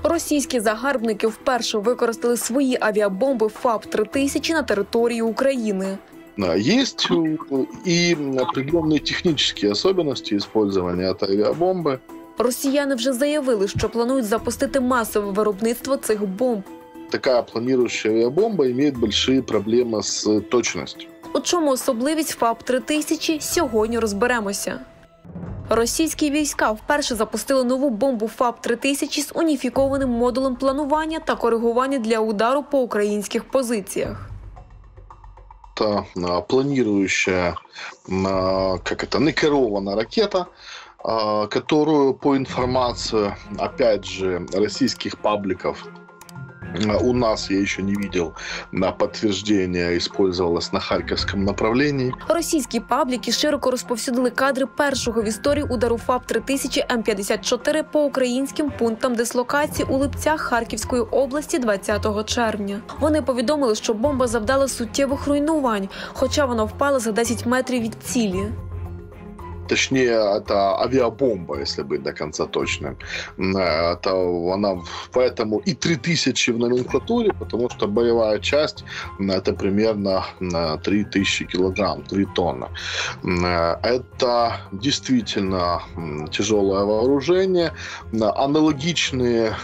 Російські загарбники вперше використали свої авіабомби ФАП-3000 на території України. Есть и определенные технические особенности использования этой авиабомбы. Росіяни вже заявили, що планують запустити масове виробництво цих бомб. Такая планирующая авиабомба имеет большие проблемы с точностью. У чому особливість ФАП-3000, сьогодні розберемося. Російські війська вперше запустили нову бомбу ФАП-3000 з уніфікованим модулем планування та коригування для удару по українських позиціях. Это планирующая, некерованная ракета, которую, по информации, опять же, российских пабликов, у нас, я еще не видел, на подтверждение использовалась на Харьковском направлении. Російські пабліки широко розповсюдили кадри першого в історії удару ФАП-3000 М-54 по українським пунктам дислокації у Липцях Харківської області 20 червня. Вони повідомили, що бомба завдала суттєвих руйнувань, хоча вона впала за 10 метрів від цілі. Точнее, это авиабомба, если быть до конца точным. Поэтому и 3000 в номенклатуре, потому что боевая часть это примерно 3000 килограмм, 3 тонны. Это действительно тяжелое вооружение. Аналогичные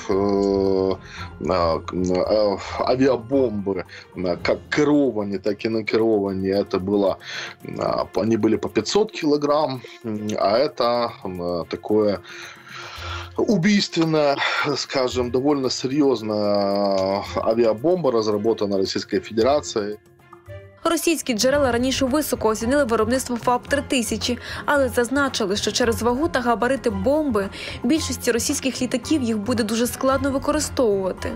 авиабомбы, как керованные, так и накерованные, они были по 500 килограмм. А это такое убийственная, скажем, довольно серьезная авиабомба, разработана Российской Федерацией. Російські джерела раніше високо оцінили виробництво ФАП-3000, але зазначили, що через вагу та габарити бомби більшості російських літаків їх буде дуже складно використовувати.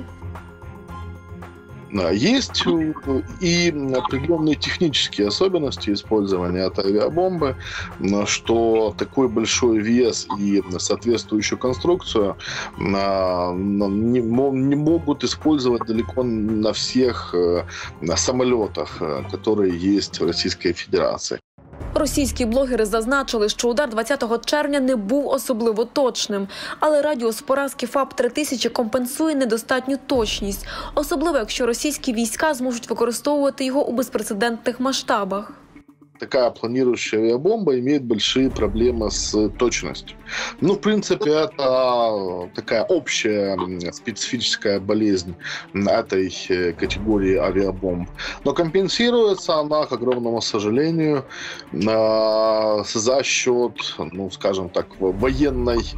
Есть и определенные технические особенности использования этой авиабомбы, что такой большой вес и соответствующую конструкцию не могут использовать далеко на всех самолетах, которые есть в Российской Федерации. Російські блогери зазначили, що удар 20 червня не був особливо точним, але радіус поразки ФАП-3000 компенсує недостатню точність, особливо якщо російські війська зможуть використовувати його у безпрецедентних масштабах. Такая планирующая авиабомба имеет большие проблемы с точностью. В принципе, это такая общая специфическая болезнь этой категории авиабомб. Но компенсируется она, к огромному сожалению, за счет, скажем так, военной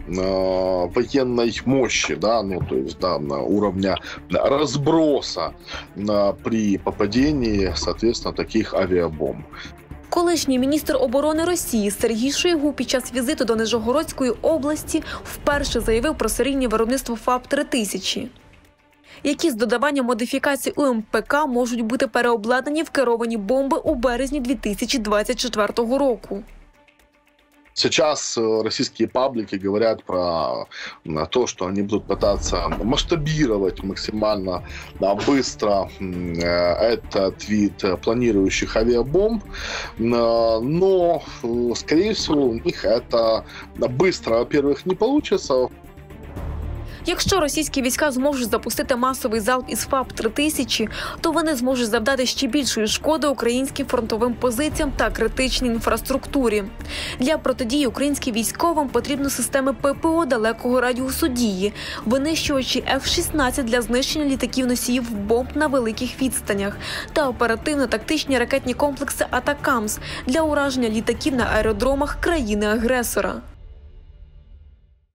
мощи, уровня разброса при попадении, соответственно, таких авиабомб. Колишній міністр оборони Росії Сергій Шойгу під час візиту до Нижегородської області вперше заявив про серійне виробництво ФАП-3000, які з додаванням модифікацій у МПК можуть бути переобладнані в керовані бомби у березні 2024 року. Сейчас российские паблики говорят про то, что они будут пытаться масштабировать максимально быстро этот вид планирующих авиабомб, но, скорее всего, у них это быстро, во-первых, не получится. Якщо російські війська зможуть запустити масовий залп із ФАП-3000, то вони зможуть завдати ще більшої шкоди українським фронтовим позиціям та критичній інфраструктурі. Для протидії українським військовим потрібні системи ППО далекого радіусу дії, винищувачі F-16 для знищення літаків-носіїв бомб на великих відстанях та оперативно-тактичні ракетні комплекси «Атакамс» для ураження літаків на аеродромах країни-агресора.